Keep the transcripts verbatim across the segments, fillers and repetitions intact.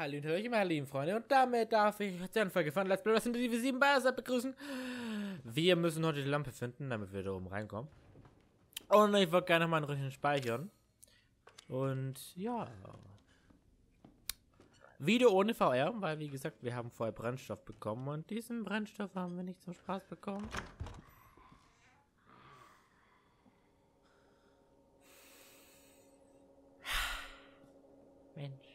Hallo und Hallöchen, meine lieben Freunde. Und damit darf ich die Anfolge von Let's Play Resident Evil sieben Bioshock begrüßen. Wir müssen heute die Lampe finden, damit wir da oben reinkommen. Und ich würde gerne noch mal einen richtigen speichern. Und ja. Video ohne V R, weil wie gesagt, wir haben vorher Brennstoff bekommen. Und diesen Brennstoff haben wir nicht zum Spaß bekommen. Mensch.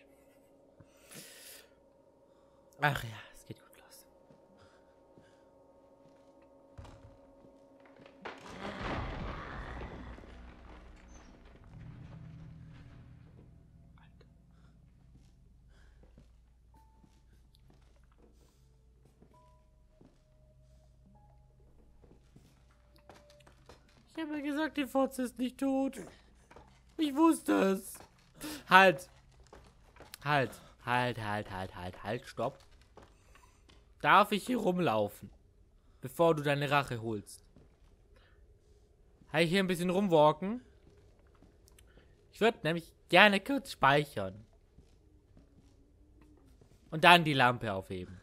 Ach ja, es geht gut los. Alter. Ich habe ja gesagt, die Fotze ist nicht tot. Ich wusste es. Halt. Halt. Halt, halt, halt, halt, halt, stopp. Darf ich hier rumlaufen, bevor du deine Rache holst? Kann ich hier ein bisschen rumwalken? Ich würde nämlich gerne kurz speichern. Und dann die Lampe aufheben.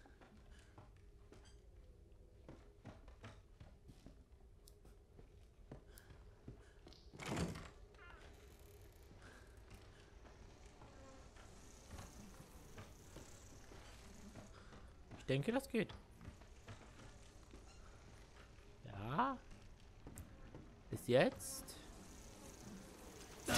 Ich denke, das geht. Ja. Bis jetzt. Fuck.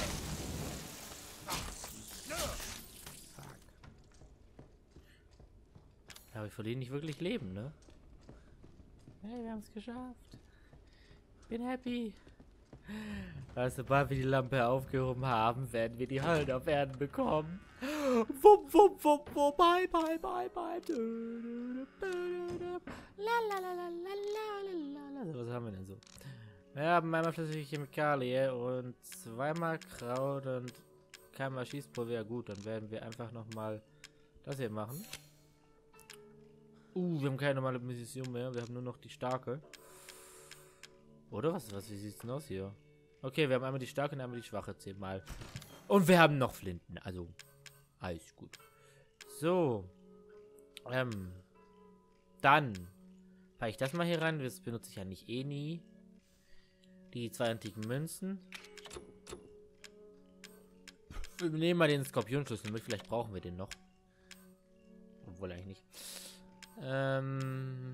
Aber ich verliere nicht wirklich Leben, ne? Hey, wir haben es geschafft. Bin happy. Weil sobald wir die Lampe aufgehoben haben, werden wir die Hölle auf Erden bekommen. Wupp, wupp, wupp, wupp, bye, bye, bye, bye. So, was haben wir denn so? Wir haben einmal flüssige Chemikalie und zweimal Kraut und keinmal Schießpulver. Ja gut, dann werden wir einfach nochmal das hier machen. Uh, wir haben keine normale Munition mehr. Wir haben nur noch die starke. Oder was? Was wie sieht's denn aus hier? Okay, wir haben einmal die starke und einmal die schwache zehnmal. Und wir haben noch Flinten. Also, alles gut. So. Ähm. Dann packe ich das mal hier rein. Das benutze ich ja nicht eh nie. Die zwei antiken Münzen. Wir nehmen mal den Skorpionschlüssel mit. Vielleicht brauchen wir den noch. Obwohl eigentlich nicht. Ähm.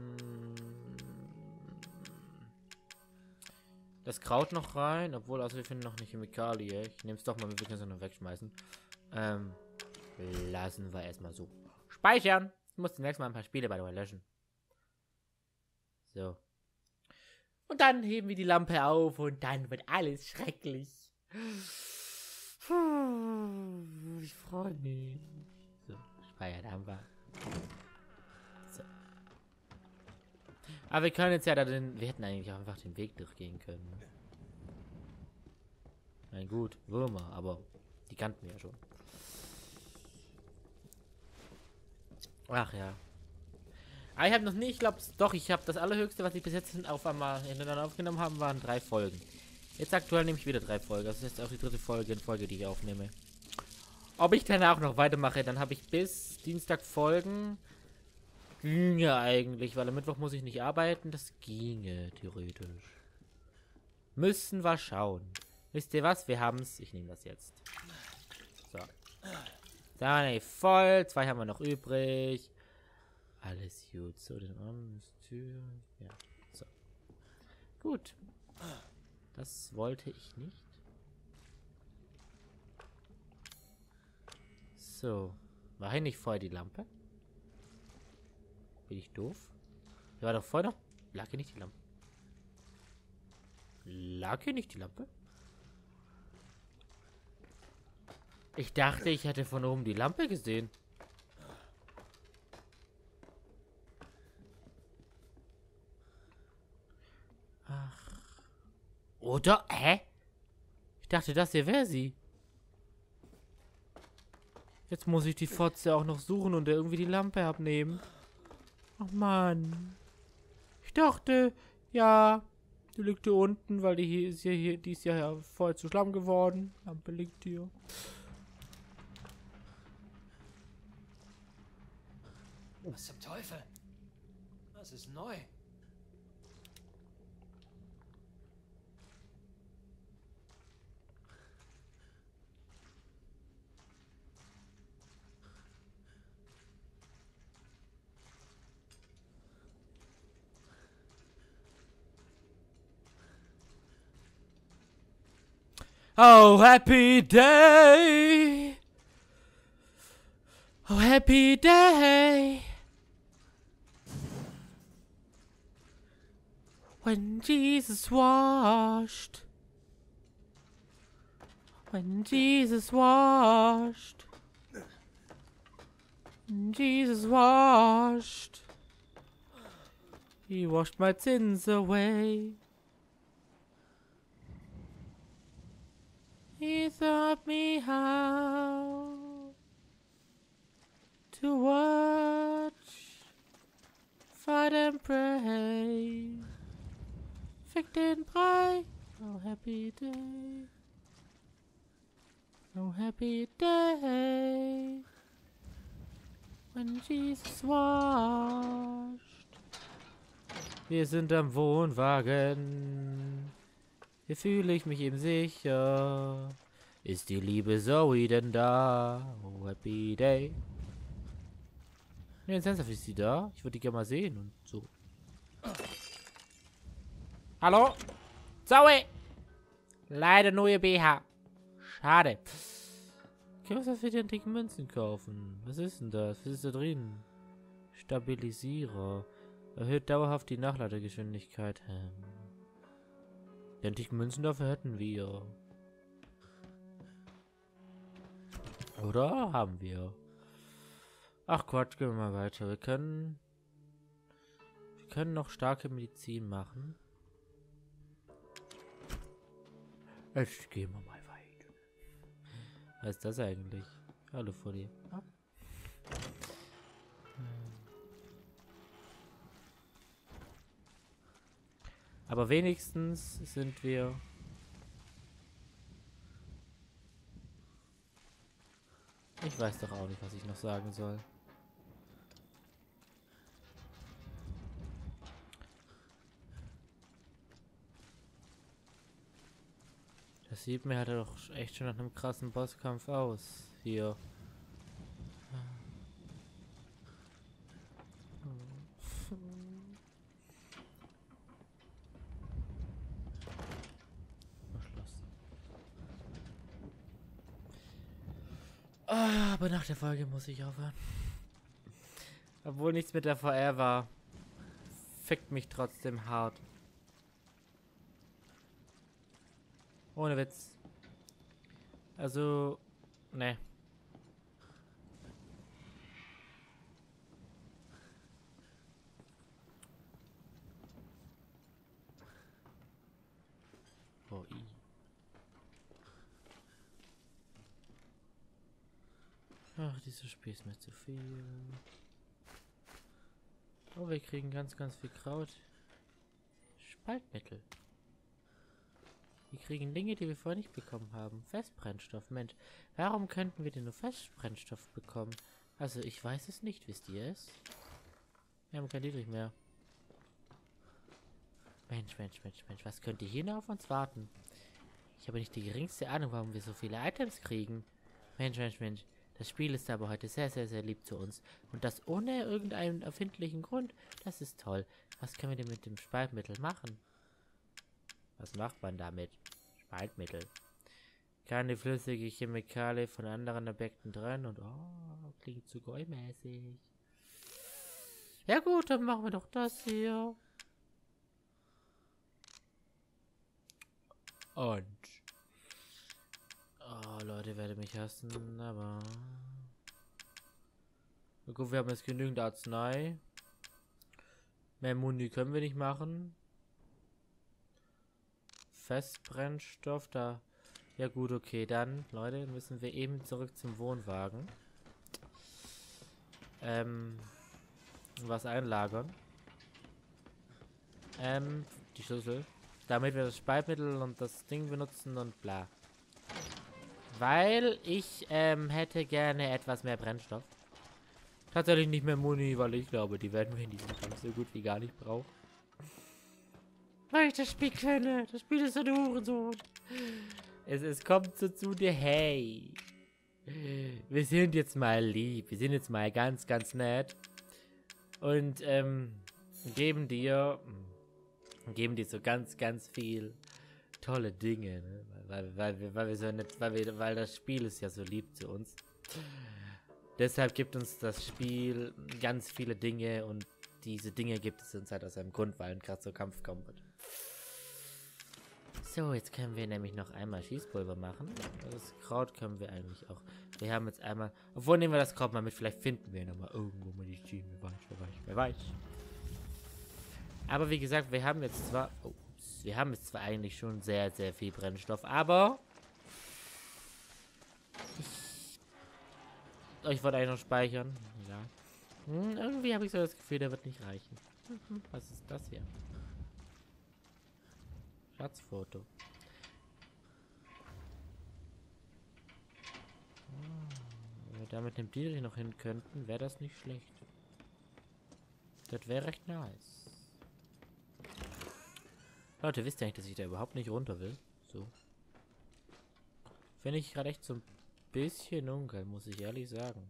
Das Kraut noch rein, obwohl, also wir finden noch eine Chemikalie. Ich nehme es doch mal mit, wir können es noch wegschmeißen. Ähm, lassen wir erstmal so. Speichern! Ich muss zunächst mal ein paar Spiele bei der löschen. So. Und dann heben wir die Lampe auf und dann wird alles schrecklich. Ich freue mich. So, speichern haben wir. So. Aber wir können jetzt ja da den... Wir hätten eigentlich auch einfach den Weg durchgehen können. Ne? Na gut, Würmer, aber die kannten wir ja schon. Ach ja. Aber ich habe noch nie, ich glaube, doch, ich habe das allerhöchste, was ich bis jetzt auf einmal hintereinander aufgenommen habe, waren drei Folgen. Jetzt aktuell nehme ich wieder drei Folgen. Das ist jetzt auch die dritte Folge in Folge, die ich aufnehme. Ob ich danach noch weitermache, dann habe ich bis Dienstag Folgen... Ginge eigentlich, weil am Mittwoch muss ich nicht arbeiten. Das ginge, theoretisch. Müssen wir schauen. Wisst ihr was? Wir haben es. Ich nehme das jetzt. So. Da, ne, voll. Zwei haben wir noch übrig. Alles gut. So, den Arm ist Tür. Ja, so. Gut. Das wollte ich nicht. So. War hier nicht vorher die Lampe? Bin ich doof? Der war doch vorher noch. Lag hier nicht die Lampe? Lag hier nicht die Lampe? Ich dachte, ich hätte von oben die Lampe gesehen. Ach. Oder? Hä? Ich dachte, das hier wäre sie. Jetzt muss ich die Fotze auch noch suchen und irgendwie die Lampe abnehmen. Ach Mann. Ich dachte, ja, die liegt hier unten, weil die hier ist ja hier, die ist ja voll zu Schlamm geworden. Lampe liegt hier. Was zum Teufel? Das ist neu. Oh, happy day! Oh, happy day! When Jesus washed. When Jesus washed. When Jesus washed. He washed my sins away. He taught me how to watch, fight and pray. Fick den Brei. Oh, happy day. Oh, happy day. When Jesus washed. Wir sind am Wohnwagen. Hier fühle ich mich eben sicher. Ist die liebe Zoe denn da? Oh, happy day. Ne, ernsthaft, ist sie da? Ich würde die gerne mal sehen und so. Hallo? Zoe! Leider nur ihr B H. Schade. Okay, was soll wir denn dicken Münzen kaufen? Was ist denn das? Was ist da drin? Stabilisierer. Erhöht dauerhaft die Nachladegeschwindigkeit. Hm. Die antiken Münzen dafür hätten wir. Oder haben wir? Ach Quatsch, gehen wir mal weiter. Wir können... Wir können noch starke Medizin machen. Jetzt gehen wir mal weiter. Was ist das eigentlich? Hallo vor dir. Ah. Aber wenigstens sind wir... Ich weiß doch auch nicht, was ich noch sagen soll. Das sieht mir halt doch echt schon nach einem krassen Bosskampf aus. Hier. Ah, aber nach der Folge muss ich aufhören. Obwohl nichts mit der V R war. Fickt mich trotzdem hart. Ohne Witz. Also, ne. Oh, i. Ach, dieses Spiel ist mir zu viel. Oh, wir kriegen ganz, ganz viel Kraut. Spaltmittel. Wir kriegen Dinge, die wir vorher nicht bekommen haben. Festbrennstoff. Mensch, warum könnten wir denn nur Festbrennstoff bekommen? Also, ich weiß es nicht. Wisst ihr es? Wir haben kein Dietrich mehr. Mensch, Mensch, Mensch, Mensch. Was könnte hier noch auf uns warten? Ich habe nicht die geringste Ahnung, warum wir so viele Items kriegen. Mensch, Mensch, Mensch. Das Spiel ist aber heute sehr, sehr, sehr lieb zu uns. Und das ohne irgendeinen erfindlichen Grund. Das ist toll. Was können wir denn mit dem Spaltmittel machen? Was macht man damit? Spaltmittel. Keine flüssige Chemikalie von anderen Objekten drin und oh, klingt zu gäumäßig. Ja gut, dann machen wir doch das hier. Und oh, Leute, werde mich hassen, aber na gut, wir haben jetzt genügend Arznei. Mehr Muni können wir nicht machen. Festbrennstoff, da. Ja gut, okay, dann, Leute, müssen wir eben zurück zum Wohnwagen. Ähm, was einlagern. Ähm, die Schlüssel. Damit wir das Spaltmittel und das Ding benutzen und bla. Weil ich, ähm, hätte gerne etwas mehr Brennstoff. Tatsächlich nicht mehr Muni, weil ich glaube, die werden wir in diesem Kampf so gut wie gar nicht brauchen. Weil ich das Spiel kenne. Das Spiel ist ein Hurensohn. Es, es kommt so zu dir, hey. Wir sind jetzt mal lieb. Wir sind jetzt mal ganz, ganz nett. Und, ähm, geben dir, geben dir so ganz, ganz viel tolle Dinge, ne? Weil, weil, wir, weil wir so nett, weil wir, weil das Spiel ist ja so lieb zu uns. Deshalb gibt uns das Spiel ganz viele Dinge und diese Dinge gibt es uns halt aus einem Grund, weil ein krasser Kampf kommen wird. So, jetzt können wir nämlich noch einmal Schießpulver machen. Das Kraut können wir eigentlich auch. Wir haben jetzt einmal... Obwohl, nehmen wir das Kraut mal mit. Vielleicht finden wir nochmal irgendwo Medizin. Wer weiß, wer weiß, wer weiß. Aber wie gesagt, wir haben jetzt zwar... Oh, wir haben jetzt zwar eigentlich schon sehr, sehr viel Brennstoff, aber... Ich, ich wollte eigentlich noch speichern. Ja. Hm, irgendwie habe ich so das Gefühl, der wird nicht reichen. Mhm, was ist das hier? Schatzfoto. Oh, wenn wir da mit dem Deal noch hin könnten, wäre das nicht schlecht. Das wäre recht nice. Leute, wisst ihr eigentlich, dass ich da überhaupt nicht runter will? So. Finde ich gerade echt so ein bisschen ungeil, muss ich ehrlich sagen.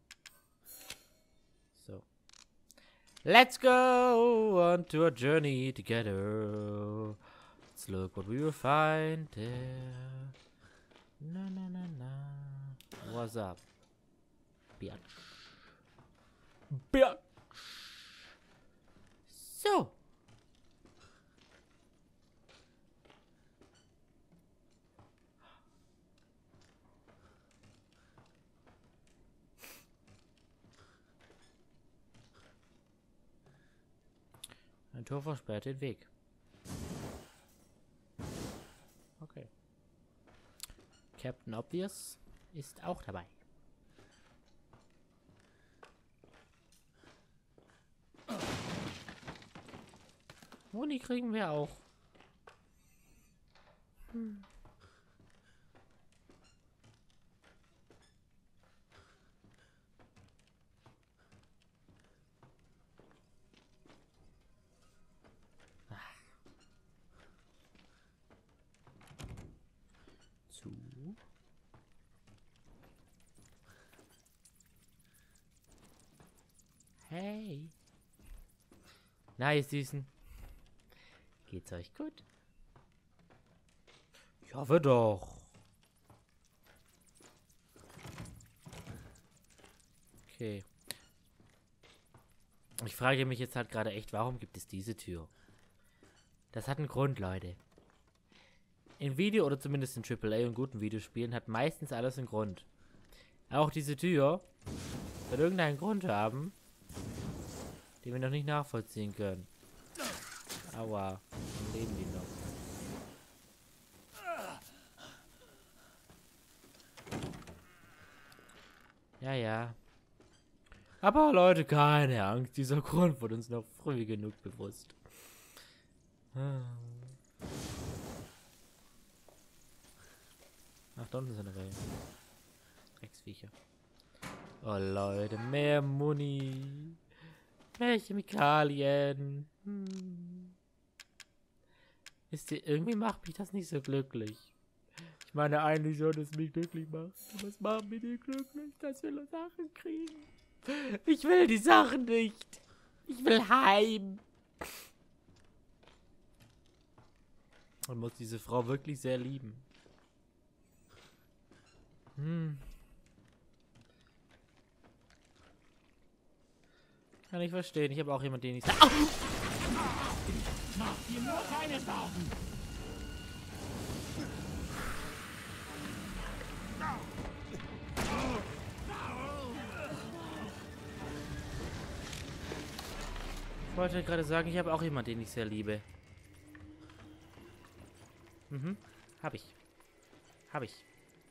So. Let's go on to a journey together. Let's look what we will find there. Na na na na. What's up? Biatch. Biatch. So. Ein Tor versperrt den Weg. Okay. Captain Obvious ist auch dabei. Moni kriegen wir auch. Hm. Zu. Hey. Na, ihr Süßen. Geht's euch gut? Ich hoffe doch. Okay. Ich frage mich jetzt halt gerade echt, warum gibt es diese Tür? Das hat einen Grund, Leute. In Video oder zumindest in Triple A und guten Videospielen hat meistens alles einen Grund. Auch diese Tür wird irgendeinen Grund haben, den wir noch nicht nachvollziehen können. Aua, dann leben die noch. Ja, ja. Aber Leute, keine Angst, dieser Grund wird uns noch früh genug bewusst. Ach, da unten sind eine Reihe. Drecksviecher. Oh Leute, mehr Muni. Mehr Chemikalien. Hm. Wisst ihr, irgendwie macht mich das nicht so glücklich. Ich meine eigentlich schon, dass es mich glücklich macht. Aber es macht mich nicht glücklich, dass wir Sachen kriegen. Ich will die Sachen nicht. Ich will heim. Man muss diese Frau wirklich sehr lieben. Hm. Kann ich verstehen. Ich habe auch jemanden, den ich... Mach dir nur keine Sorgen. Ich wollte gerade sagen, ich habe auch jemanden, den ich sehr liebe. Mhm. Hab ich. Hab ich.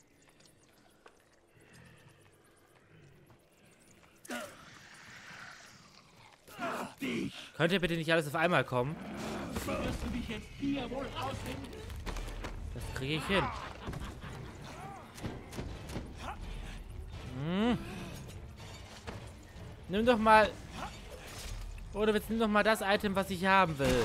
Könnt ihr bitte nicht alles auf einmal kommen? Wirst du dich jetzt hier wohl rausfinden? Das kriege ich hin. Hm. Nimm doch mal... Oder jetzt nimm doch mal das Item, was ich haben will.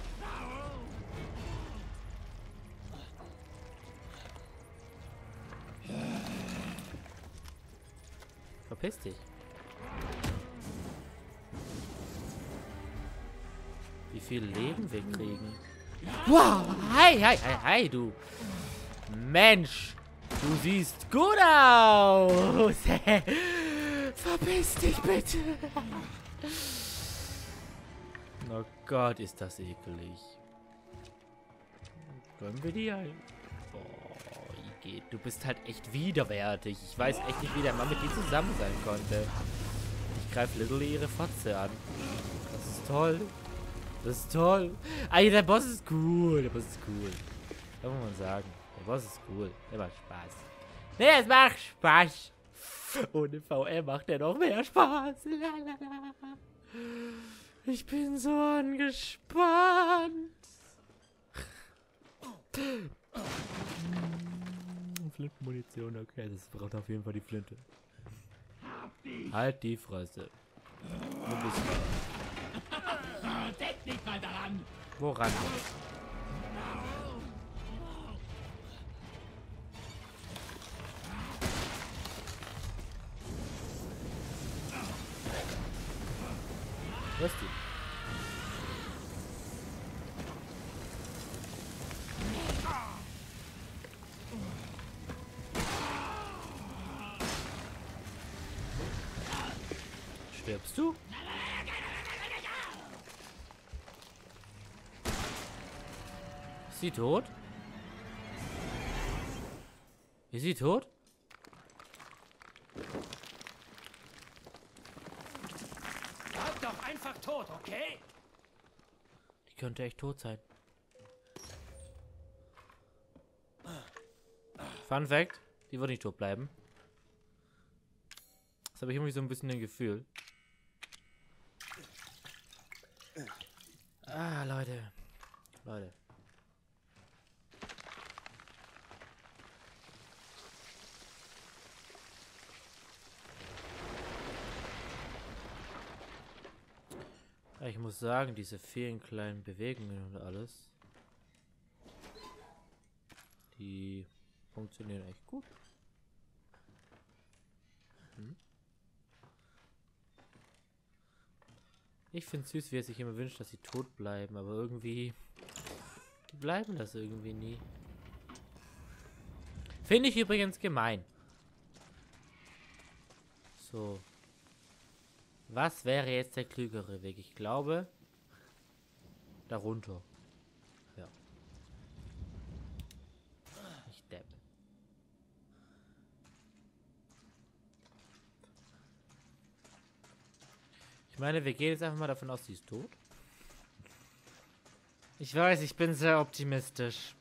Verpiss dich. Wie viel Leben wir kriegen. Wow! Hi, hi, hi, hi, du. Mensch! Du siehst gut aus! Verpiss dich bitte! Oh Gott, ist das eklig. Können wir die ein? Oh, Igitt, du bist halt echt widerwärtig. Ich weiß echt nicht, wie der Mann mit dir zusammen sein konnte. Ich greife literally ihre Fotze an. Das ist toll. Das ist toll. Ah, der Boss ist cool. Der Boss ist cool. Das muss man sagen. Der Boss ist cool. Der macht Spaß. Nee, es macht Spaß. Ohne V R macht er noch mehr Spaß. Lalala. Ich bin so angespannt. Flintenmunition, okay. Das braucht auf jeden Fall die Flinte. Halt die Fresse. Wo bist du? Denk nicht mal daran. Woran? Was ist die? Stirbst du? Ist sie tot? Ist sie tot? Bleib doch einfach tot, okay? Die könnte echt tot sein. Fun Fact, die wird nicht tot bleiben. Das habe ich irgendwie so ein bisschen ein Gefühl. Ah, Leute. Leute. Ja, ich muss sagen, diese vielen kleinen Bewegungen und alles, die funktionieren echt gut. Hm? Ich finde es süß, wie er sich immer wünscht, dass sie tot bleiben, aber irgendwie, die bleiben das irgendwie nie. Finde ich übrigens gemein. So. Was wäre jetzt der klügere Weg? Ich glaube, darunter. Ja. Ich depp. Ich meine, wir gehen jetzt einfach mal davon aus, sie ist tot. Ich weiß, ich bin sehr optimistisch.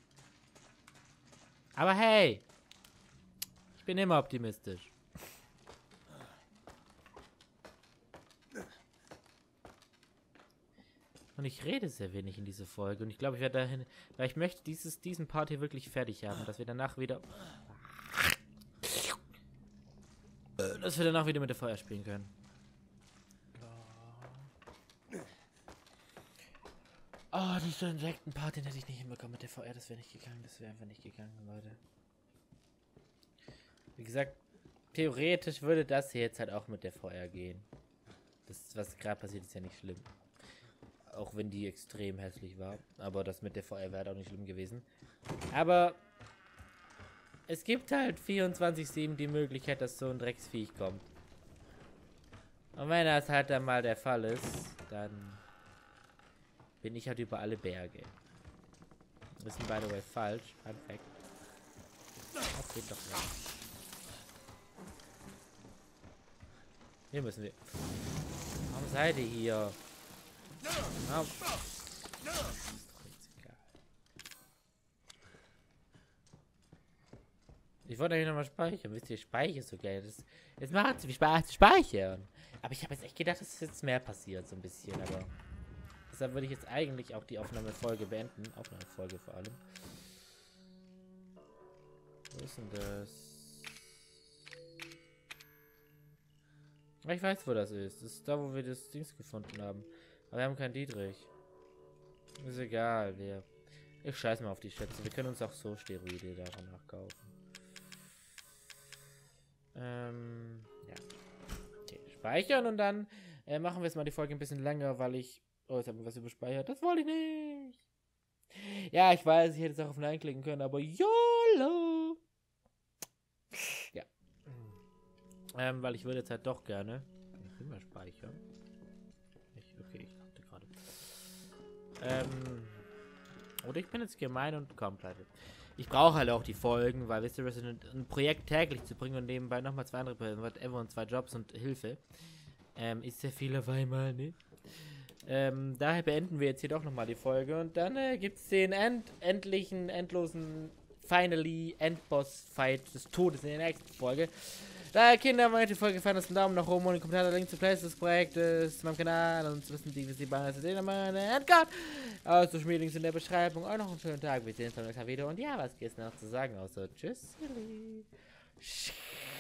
Aber hey! Ich bin immer optimistisch. Und ich rede sehr wenig in dieser Folge. Und ich glaube, ich werde dahin... Weil ich möchte dieses, diesen Part hier wirklich fertig haben. Dass wir danach wieder... Dass wir danach wieder mit der Feuer spielen können. Oh, dieser Insekten-Part, den hätte ich nicht hinbekommen mit der V R. Das wäre nicht gegangen. Das wäre einfach nicht gegangen, Leute. Wie gesagt, theoretisch würde das hier jetzt halt auch mit der V R gehen. Das, was gerade passiert, ist ja nicht schlimm. Auch wenn die extrem hässlich war. Aber das mit der V R wäre halt auch nicht schlimm gewesen. Aber es gibt halt vierundzwanzig sieben die Möglichkeit, dass so ein Drecksviech kommt. Und wenn das halt dann mal der Fall ist, dann bin ich halt über alle Berge. Das ist by the way falsch. Fun Fact. Das geht doch nicht. Hier müssen wir. Warum seid ihr hier? Warum? Ist doch jetzt egal. Ich wollte eigentlich nochmal speichern. Wisst ihr, Speicher ist so geil. Das, es macht so viel Spaß zu speichern. Aber ich habe jetzt echt gedacht, dass jetzt mehr passiert, so ein bisschen. Aber deshalb würde ich jetzt eigentlich auch die Aufnahmefolge beenden. Aufnahmefolge vor allem. Wo ist denn das? Ich weiß, wo das ist. Das ist da, wo wir das Dings gefunden haben. Aber wir haben keinen Dietrich. Ist egal, wir... Ich scheiß mal auf die Schätze. Wir können uns auch so Steroide davon nachkaufen. Ähm, ja. Okay, speichern und dann äh, machen wir jetzt mal die Folge ein bisschen länger, weil ich... Oh, jetzt haben wir was überspeichert. Das wollte ich nicht. Ja, ich weiß, ich hätte es auch auf Nein klicken können, aber YOLO! Ja. Ähm, weil ich würde jetzt halt doch gerne... Ich will mal speichern. Ich, okay, ich dachte gerade. Ähm... Oder ich bin jetzt gemein und kaum pleite. Ich brauche halt auch die Folgen, weil, wisst ihr, ein, ein Projekt täglich zu bringen und nebenbei nochmal zwei andere Projekte, whatever, und zwei Jobs und Hilfe, ähm, ist sehr viel auf einmal, ne? Ähm, daher beenden wir jetzt hier doch nochmal die Folge und dann äh, gibt es den end endlichen, endlosen, finally, Endboss-Fight des Todes in der nächsten Folge. Daher, Kinder, wenn euch die Folge gefallen hat, einen Daumen nach oben und einen Kommentar, der Link zu Plays des Projektes, zu meinem Kanal und zu wissen, die, was die Bahn ist, den meine Endcard. Aus Social Media in der Beschreibung. Euch noch einen schönen Tag. Wir sehen uns beim nächsten Video. Und ja, was geht's noch zu sagen, außer Tschüss.